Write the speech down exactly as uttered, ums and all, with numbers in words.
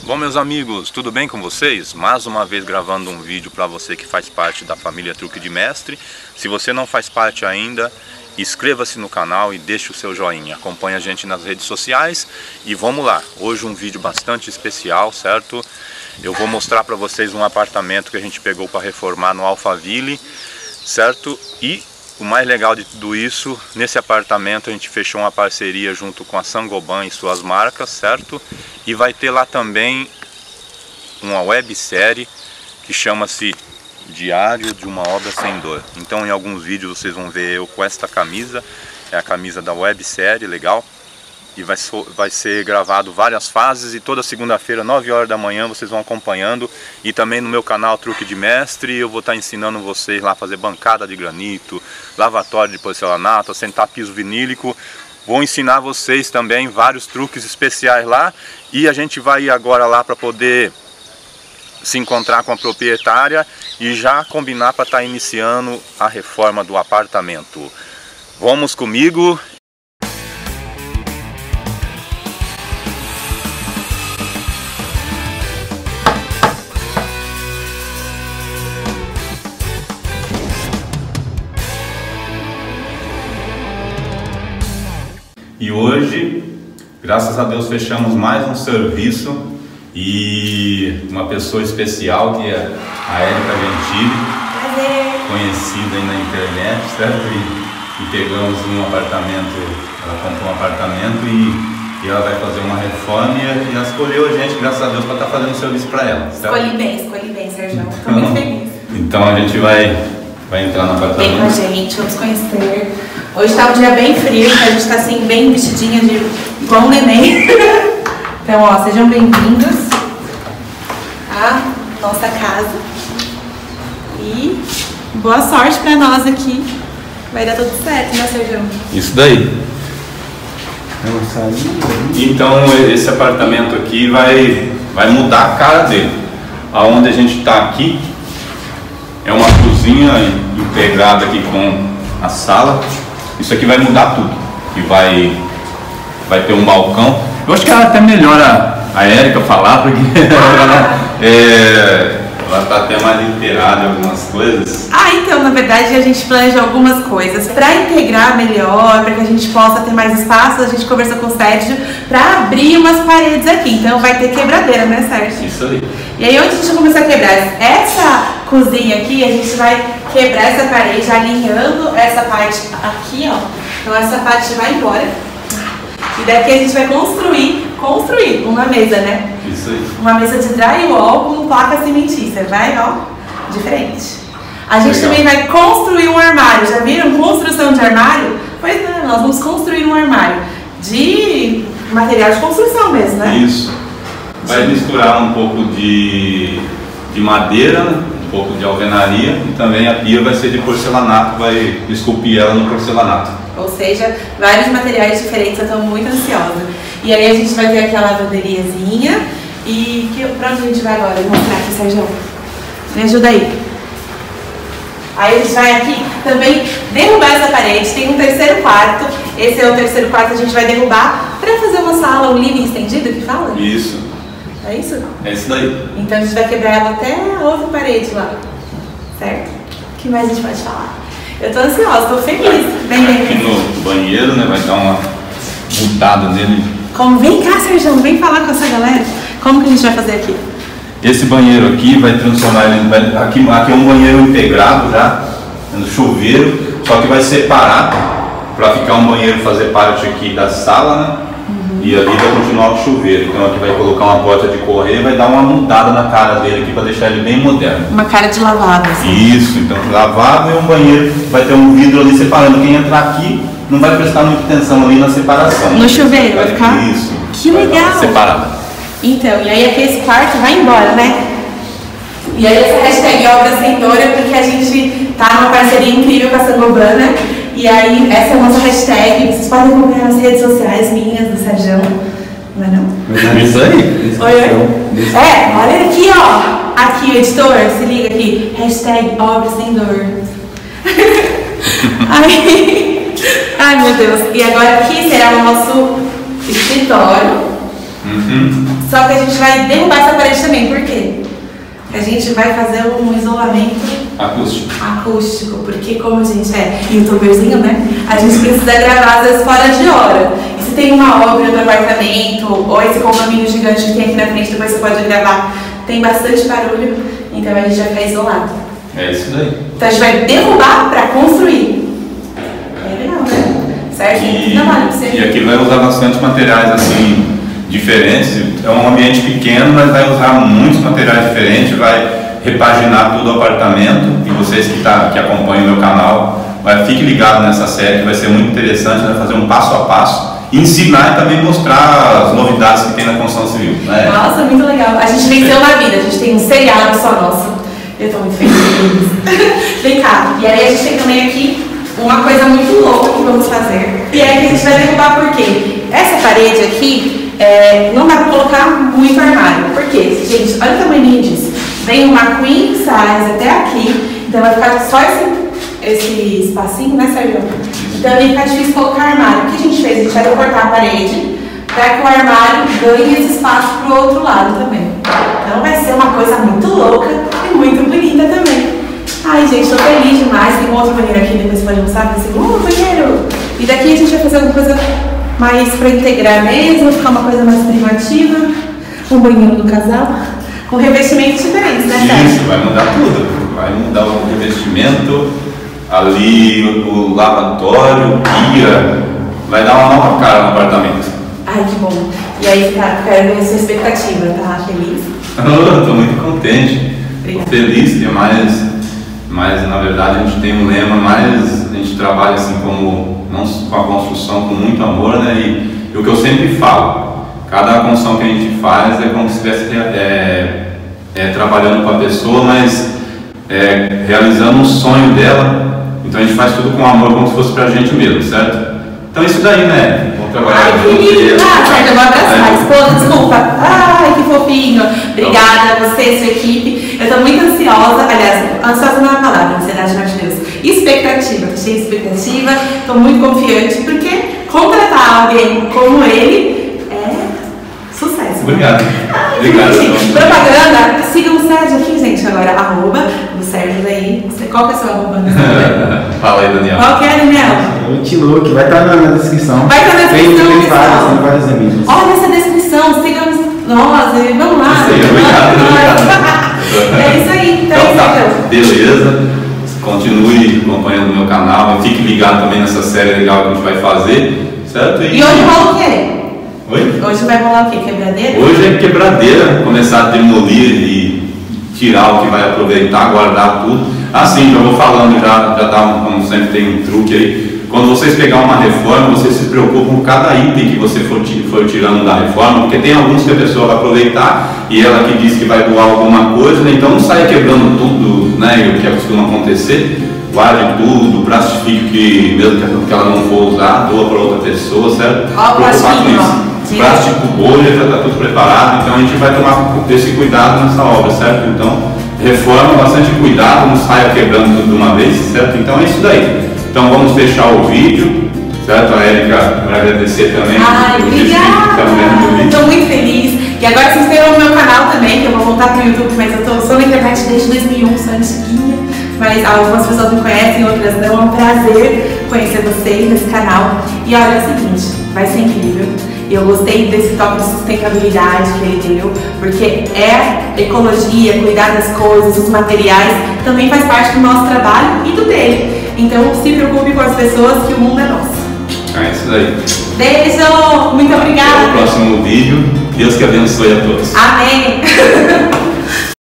Bom, meus amigos, tudo bem com vocês? Mais uma vez gravando um vídeo para você que faz parte da família Truque de Mestre. Se você não faz parte ainda, inscreva-se no canal e deixe o seu joinha. Acompanhe a gente nas redes sociais e vamos lá. Hoje um vídeo bastante especial, certo? Eu vou mostrar para vocês um apartamento que a gente pegou para reformar no Alphaville, certo? E o mais legal de tudo isso, nesse apartamento a gente fechou uma parceria junto com a Saint-Gobain e suas marcas, certo? E vai ter lá também uma websérie que chama-se Diário de uma Obra Sem Dor. Então em alguns vídeos vocês vão ver eu com esta camisa, é a camisa da websérie, legal? E vai, so, vai ser gravado várias fases e toda segunda-feira, nove horas da manhã, vocês vão acompanhando. E também no meu canal Truque de Mestre, eu vou estar ensinando vocês lá a fazer bancada de granito, lavatório de porcelanato, assentar piso vinílico. Vou ensinar vocês também vários truques especiais lá. E a gente vai ir agora lá para poder se encontrar com a proprietária e já combinar para estar iniciando a reforma do apartamento. Vamos comigo! E hoje, graças a Deus, fechamos mais um serviço e uma pessoa especial que é a Érica Gentili, conhecida aí na internet, certo? E, e pegamos um apartamento, ela comprou um apartamento e, e ela vai fazer uma reforma e ela escolheu a gente, graças a Deus, para estar fazendo um serviço para ela, certo? Escolhi bem, escolhi bem, Sérgio. Estou muito feliz. Então a gente vai, vai entrar no apartamento. Vem com a gente, vamos conhecer. Hoje está um dia bem frio, a gente está assim, bem vestidinha de igual um neném. Então, ó, sejam bem-vindos à nossa casa. E boa sorte para nós aqui. Vai dar tudo certo, né, Sérgio? Isso daí. Então, esse apartamento aqui vai, vai mudar a cara dele. Aonde a gente está aqui é uma cozinha integrada aqui com a sala. Isso aqui vai mudar tudo. E vai, vai ter um balcão. Eu acho que ela até melhor a, a Érica falar, porque ela, é, ela está até mais inteirada em algumas coisas. Ah, então, na verdade, a gente planejou algumas coisas para integrar melhor, para que a gente possa ter mais espaço. A gente conversou com o Sérgio para abrir umas paredes aqui. Então vai ter quebradeira, né, Sérgio? Isso aí. E aí, onde a gente começar a quebrar essa cozinha aqui, a gente vai quebrar essa parede, alinhando essa parte aqui, ó. Então essa parte vai embora. E daqui a gente vai construir, construir uma mesa, né? Isso aí. Uma mesa de drywall com placa cimentícia. Vai, ó, diferente. A gente Legal. Também vai construir um armário. Já viram construção de armário? Pois é, nós vamos construir um armário de material de construção mesmo, né? Isso. Vai misturar um pouco de, de madeira, um pouco de alvenaria e também a pia vai ser de porcelanato, vai esculpir ela no porcelanato. Ou seja, vários materiais diferentes, eu estou muito ansiosa. E aí a gente vai ter aqui a lavanderiazinha e que, pra onde a gente vai agora? Vou mostrar aqui, Sérgio. Me ajuda aí. Aí a gente vai aqui também derrubar essa parede, tem um terceiro quarto, esse é o terceiro quarto, a gente vai derrubar para fazer uma sala, um living estendido que fala? Isso. É isso? É isso daí. Então a gente vai quebrar ela até a outra parede lá, certo? O que mais a gente pode falar? Eu tô ansiosa, tô feliz. Vem, vem, Aqui vem. no banheiro, né, vai dar uma mudada nele. Como? Vem cá, Sérgio, vem falar com essa galera. Como que a gente vai fazer aqui? Esse banheiro aqui vai transformar ele, vai, aqui, aqui é um banheiro integrado já, no chuveiro, só que vai separar para ficar um banheiro fazer parte aqui da sala, né? Uhum. E ali vai continuar o chuveiro. Então aqui vai colocar uma porta de correr e vai dar uma mudada na cara dele aqui para deixar ele bem moderno. Uma cara de lavado, assim. Isso, então lavável e um banheiro, vai ter um vidro ali separando. Quem entrar aqui não vai prestar muita atenção ali na separação. No chuveiro vai, vai ficar? Isso. Que legal! Separado. Então, e aí aqui esse quarto vai embora, né? E aí essa hashtag Obra Sem Dor é porque a gente tá numa parceria incrível com a Saint-Gobain, né? E aí essa é a nossa hashtag, vocês podem acompanhar nas redes sociais minhas, do Sérgio. Não é não? É isso aí. Oi, oi. É, olha aqui, ó. Aqui, editor, se liga aqui. Hashtag Obra Sem Dor. Aí, ai meu Deus. E agora aqui será o nosso escritório. Uhum. Só que a gente vai derrubar essa parede também, por quê? A gente vai fazer um isolamento acústico. acústico, porque como a gente é youtuberzinho, né? A gente precisa gravar às vezes fora de hora. E se tem uma obra no apartamento, ou esse condomínio gigante que tem aqui na frente, depois você pode gravar, tem bastante barulho, então a gente vai ficar isolado. É isso daí. Então a gente vai derrubar para construir. É legal, né? Certo? E, Trabalho pra você. e aqui vai usar bastante materiais assim diferentes. É um ambiente pequeno, mas vai usar muitos materiais diferentes, vai repaginar todo o apartamento. E vocês que, tá, que acompanham o meu canal, vai, fique ligado nessa série que vai ser muito interessante, vai fazer um passo a passo e ensinar e também mostrar as novidades que tem na construção civil, né? Nossa, muito legal. A gente venceu na vida, a gente tem um seriado só nosso. Eu tô muito feliz. Vem cá, e aí a gente tem também aqui uma coisa muito louca que vamos fazer. E aí que a gente vai derrubar por quê? Essa parede aqui, é, não dá pra colocar muito armário. Por quê? Gente, olha o tamanho disso. Vem uma queen size até aqui, então vai ficar só esse, esse espacinho, né, Sérgio? Então vai ficar difícil colocar armário. O que a gente fez? A gente vai cortar a parede para que o armário ganhe esse espaço pro outro lado também. Então vai ser uma coisa muito louca e muito bonita também. Ai, gente, tô feliz demais. Tem um outro banheiro aqui, depois você pode mostrar para esse segundo banheiro. E daqui a gente vai fazer alguma coisa mais para integrar mesmo, ficar uma coisa mais privativa. Um banheiro do casal, com revestimentos diferentes, né, Sérgio? Isso, vai mudar tudo. Vai mudar o revestimento, ali o lavatório, guia, vai dar uma nova cara no apartamento. Ai, que bom. E aí, tá, quero ver a sua expectativa, tá feliz? Eu tô muito contente. Obrigada. Tô feliz, que é mais, mais, na verdade, a gente tem um lema, mas a gente trabalha assim como, não, com a construção com muito amor, né? E, e o que eu sempre falo, cada construção que a gente faz é como se estivesse é, é, trabalhando com a pessoa, mas é, realizando um sonho dela. Então a gente faz tudo com amor, como se fosse pra gente mesmo, certo? Então isso daí, né? Vamos trabalhar. Ai, que lindo! Ah, certo, eu vou abraçar. Esposa, desculpa. Ai, que fofinho. Obrigada a você, sua equipe. Eu tô muito ansiosa, aliás, ansiosa não é a palavra, ansiedade não é de Deus. Expectativa, tô cheia de expectativa, tô muito confiante, porque contratar alguém como ele é sucesso. Obrigado. Ai, Obrigado. gente, propaganda, sigam o Sérgio aqui, gente, agora, arroba do Sérgio daí. Qual que é o seu arroba? Fala aí, Daniel. Qual que é, Daniel? Outlook, vai estar na, na descrição. Vai estar na descrição, tem, tem pessoal. vários, tem vários amigos. Olha essa descrição, sigamos nós, e vamos lá. Isso aí, obrigado, obrigado. É isso aí, então, Então tá, então. beleza. Continue acompanhando o meu canal, fique ligado também nessa série legal que a gente vai fazer, certo? E hoje rola o quê? Oi? Hoje vai rolar o quê? Quebradeira? Hoje é quebradeira, começar a demolir e tirar o que vai aproveitar, guardar tudo. Assim, já vou falando, já, já dá um, como sempre tem um truque aí. Quando vocês pegar uma reforma, vocês se preocupam com cada item que você for, for tirando da reforma, porque tem alguns que a pessoa vai aproveitar e ela que diz que vai doar alguma coisa, né? Então não saia quebrando tudo, né? O que costuma acontecer. Guarde tudo, plastifique que mesmo que ela não for usar, doa para outra pessoa, certo? Ó, o Preocupar com plástico, isso. Plástico, bolha, já está tudo preparado, então a gente vai tomar esse cuidado nessa obra, certo? Então, reforma, bastante cuidado, não saia quebrando tudo de uma vez, certo? Então é isso daí. Então vamos fechar o vídeo, certo? A Érica vai agradecer também. Ai, obrigada! Estou muito feliz. E agora se inscrevam no meu canal também, que eu vou voltar para o YouTube, mas eu tô, sou na internet desde dois mil e um, sou antiguinha. Mas algumas pessoas me conhecem, outras não. É um prazer conhecer vocês nesse canal. E olha, é o seguinte, vai ser incrível. Eu gostei desse toque de sustentabilidade que ele deu, porque é ecologia, cuidar das coisas, os materiais, também faz parte do nosso trabalho e do dele. Então se preocupe com as pessoas, que o mundo é nosso. É isso daí. Beijo! Muito obrigada! Até o próximo vídeo. Deus que abençoe a todos. Amém!